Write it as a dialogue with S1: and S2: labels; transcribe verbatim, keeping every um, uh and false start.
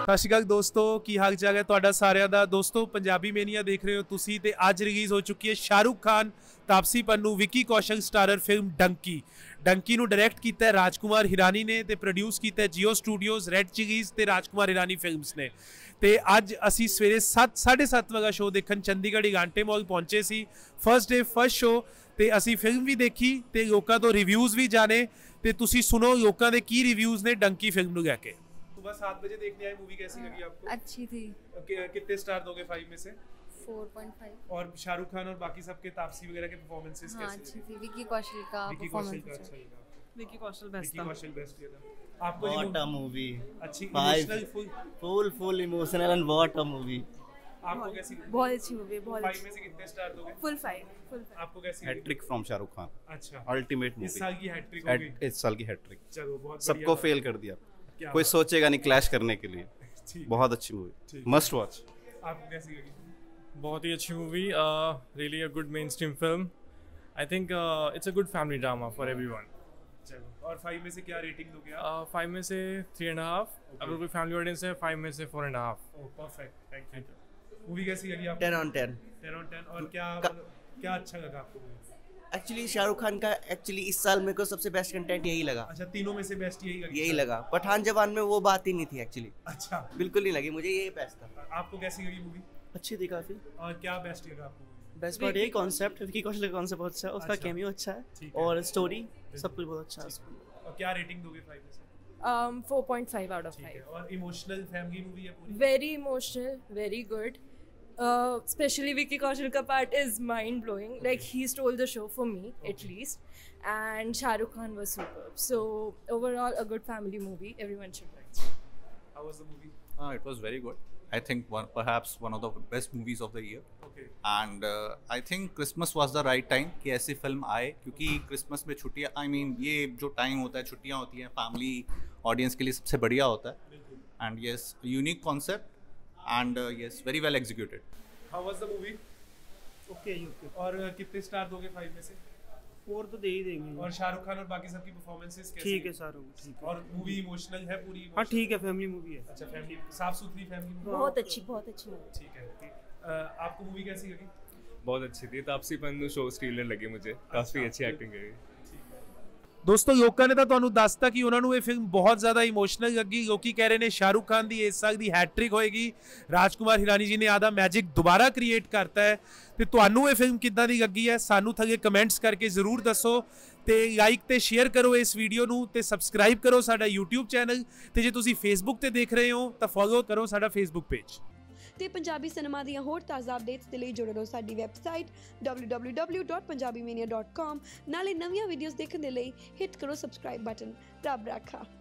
S1: ਸਤਿ ਸ਼੍ਰੀ ਅਕਾਲ ਦੋਸਤੋ, ਕੀ ਹਾਲ ਚਾਲ ਹੈ ਤੁਹਾਡਾ ਸਾਰਿਆਂ ਦਾ। ਦੋਸਤੋ ਪੰਜਾਬੀ ਮੇਨੀਆ ਦੇਖ ਰਹੇ ਹੋ ਤੁਸੀਂ ਤੇ ਅੱਜ ਰਿਲੀਜ਼ ਹੋ ਚੁੱਕੀ ਹੈ ਸ਼ਾਹਰੁਖ ਖਾਨ, ਤਾਪਸੀ ਪੰਨੂ, ਵਿੱਕੀ ਕੌਸ਼ਲ ਸਟਾਰਰ ਫਿਲਮ ਡੰਕੀ। ਡੰਕੀ ਨੂੰ ਡਾਇਰੈਕਟ ਕੀਤਾ ਹੈ ਰਾਜਕੁਮਾਰ ਹਿਰਾਨੀ ਨੇ ਤੇ ਪ੍ਰੋਡਿਊਸ ਕੀਤਾ ਹੈ ਜੀਓ ਸਟੂਡੀਓਜ਼, ਰੈਡ ਚਿਲੀਜ਼ ਤੇ ਰਾਜਕੁਮਾਰ ਹਿਰਾਨੀ ਫਿਲਮਸ ਨੇ। ਤੇ ਅੱਜ ਅਸੀਂ ਸਵੇਰੇ ਸੱਤ ਸਾਢੇ ਸੱਤ ਵਜੇ ਸ਼ੋਅ ਦੇਖਣ ਚੰਡੀਗੜ੍ਹ ਇਗਾਂਟੇ ਮਾਲ ਪਹੁੰਚੇ ਸੀ। ਫਸਟ ਡੇ ਫਸਟ ਸ਼ੋਅ ਤੇ ਅਸੀਂ ਫਿਲਮ ਵੀ ਦੇਖੀ ਤੇ ਲੋਕਾਂ ਤੋਂ ਰਿਵਿਊਜ਼ ਵੀ ਜਾਣੇ ਤੇ ਤੁਸੀਂ ਸੁਣੋ ਲੋਕਾਂ ਦੇ ਕੀ ਰਿਵਿਊਜ਼ ने डंकी फिल्म ਨੂੰ ਲੈ के। सुबह सात बजे देखने आए, मूवी कैसी लगी आपको?
S2: अच्छी थी।
S1: कितने स्टार दोगे फाइव में से?
S2: Four point five.
S1: और शाहरुख खान और बाकी सबके तापसी वगैरह के परफॉर्मेंसेस
S2: हाँ,
S1: कैसे
S2: अच्छी थी। विकी कौशल का
S1: विकी कौशल का
S2: परफॉर्मेंस
S1: अच्छा लगा।
S3: विकी कौशल बेस्ट
S1: विकी
S3: था।
S1: कौशल बेस्ट था। आपको ये
S4: What a movie!
S1: अच्छी
S4: Five.
S1: Emotional full
S4: Full full emotional and what a movie!
S1: आपको कैसी लगी?
S2: बहुत अच्छी मूवी, बहुत
S1: फाइव में से कितने स्टार दोगे?
S2: Full five, full five.
S1: आपको कैसी लगी?
S5: Hattrick from Shahrukh Khan.
S1: अच्छा,
S5: अल्टीमेट
S1: इस
S5: मूवी।
S1: साल की हैट्रिक हो गई।
S5: इस साल की हैट्रिक।
S1: चलो बहुत
S5: सबको
S1: बढ़िया
S5: फेल कर दिया।
S1: क्या
S5: कोई
S1: बात।
S5: सोचेगा नहीं क्लैश करने के लिए।
S1: ठीक।
S5: बहुत अच्छी मूवी,
S1: ठीक।
S5: Must watch.
S1: आपको कैसी लगी?
S6: बहुत ही अच्छी मूवी, really a good mainstream film. I think it's a good family drama for everyone.
S1: चलो, और फाइव में से क्या रेटिंग दोगे आप?
S6: फाइव में से थ्री एंड हाफ, अगर कोई फैमिली ऑडियंस है फाइव में से four and half.
S1: Oh perfect, thank you. Movie कैसी लगी आपको?
S4: Ten on ten.
S1: Ten on ten. और क्या क्या अच्छा लगा आपको मूवी?
S4: एक्चुअली शाहरुख खान का एक्चुअली इस साल मेरे को सबसे बेस्ट कंटेंट यही लगा।
S1: अच्छा, तीनों में से बेस्ट यही लगी?
S4: यही लगा। पठान जवान में वो बात ही नहीं थी एक्चुअली।
S1: अच्छा,
S4: बिल्कुल नहीं लगी मुझे, यही बेस्ट था।
S1: आपको कैसी लगी मूवी?
S7: अच्छी थी काफी।
S1: और क्या बेस्ट लगा आपको मूवी?
S7: बेस्ट पार्ट यही कॉन्सेप्ट, विकी कौशल का कॉन्सेप्ट बहुत अच्छा है, उसका
S1: अच्छा।
S7: कैमियो अच्छा
S1: ठीक
S7: है
S1: है।
S7: और स्टोरी सब कुछ बहुत अच्छा है उसमें।
S1: और क्या रेटिंग दोगे फाइव में से?
S2: Um, four point five out of
S1: ठीक है।
S2: five.
S1: और इमोशनल फैमिली मूवी है पूरी?
S2: Very emotional, very good. Uh, especially Vicky Kaushal ka part is mind blowing. Like he stole the show for me at least, and Shah Rukh Khan was superb. So overall, a good family movie. Everyone should watch.
S1: How was the movie?
S8: Uh, it was very good. I think one, perhaps one of the best movies of the year.
S1: Okay.
S8: And uh, I think Christmas was the right time कि ऐसी film आए, क्योंकि Christmas में छुट्टियाँ, I mean ये जो time होता है, छुट्टियाँ होती हैं, फैमिली ऑडियंस के लिए सबसे बढ़िया होता है। And yes, unique concept and yes very well executed.
S1: How was the movie?
S7: Okay okay.
S1: और uh, कितने स्टार दोगे फाइव में से?
S7: फोर तो दे ही देंगे।
S1: और शाहरुख खान और बाकी सबकी परफॉर्मेंसेस कैसी?
S7: ठीक है सारू, ठीक है।
S1: और मूवी इमोशनल है पूरी?
S7: हाँ ठीक है, फैमिली मूवी है।
S1: अच्छा, फैमिली साफ सुथरी फैमिली मूवी।
S2: बहुत अच्छी, बहुत अच्छी movie.
S1: ठीक है। uh, आपको मूवी कैसी लगी?
S6: बहुत अच्छी थी। तापसी पन्नू शो स्टीलर लगी मुझे, काफ़ी अच्छी एक्टिंग करी।
S1: ਦੋਸਤੋ ਲੋਕਾਂ ਨੇ ਤਾਂ ਤੁਹਾਨੂੰ ਦੱਸਤਾ ਕਿ ਉਹਨਾਂ ਨੂੰ ਇਹ ਫਿਲਮ ਬਹੁਤ ਜ਼ਿਆਦਾ ਇਮੋਸ਼ਨਲ ਲੱਗੀ। ਲੋਕੀ ਕਹਿ ਰਹੇ ਨੇ ਸ਼ਾਹਰੁਖ ਖਾਨ ਦੀ ਇਸ ਸਾਲ ਦੀ ਹੈਟ੍ਰਿਕ ਹੋਏਗੀ। ਰਾਜਕੁਮਾਰ ਹਿਰਾਨੀ ਜੀ ਨੇ ਆਦਾ ਮੈਜਿਕ ਦੁਬਾਰਾ ਕ੍ਰੀਏਟ ਕਰਤਾ ਹੈ। ਤੇ ਤੁਹਾਨੂੰ ਇਹ ਫਿਲਮ ਕਿੱਦਾਂ ਦੀ ਲੱਗੀ ਹੈ ਸਾਨੂੰ ਥੱਲੇ ਕਮੈਂਟਸ ਕਰਕੇ ਜ਼ਰੂਰ ਦੱਸੋ ਤੇ ਲਾਈਕ ਤੇ ਸ਼ੇਅਰ ਕਰੋ ਇਸ ਵੀਡੀਓ ਨੂੰ ਤੇ ਸਬਸਕ੍ਰਾਈਬ ਕਰੋ ਸਾਡਾ YouTube ਚੈਨਲ ਤੇ ਜੇ ਤੁਸੀਂ Facebook ਤੇ ਦੇਖ ਰਹੇ ਹੋ ਤਾਂ ਫੋਲੋ ਕਰੋ ਸਾਡਾ Facebook ਪੇਜ।
S9: ਤੇ ਪੰਜਾਬੀ ਸਿਨੇਮਾ ਦੀਆਂ ਹੋਰ ਤਾਜ਼ਾ ਅਪਡੇਟਸ ਦੇ ਲਈ ਜੁੜੇ ਰਹੋ ਸਾਡੀ website W W W dot Punjabi mania dot com. ਨਾਲੇ ਨਵੀਆਂ ਵੀਡੀਓਜ਼ ਦੇਖਣ ਦੇ ਲਈ ਹਿੱਟ ਕਰੋ ਸਬਸਕ੍ਰਾਈਬ ਬਟਨ। ਰੱਬ ਰਾਖਾ।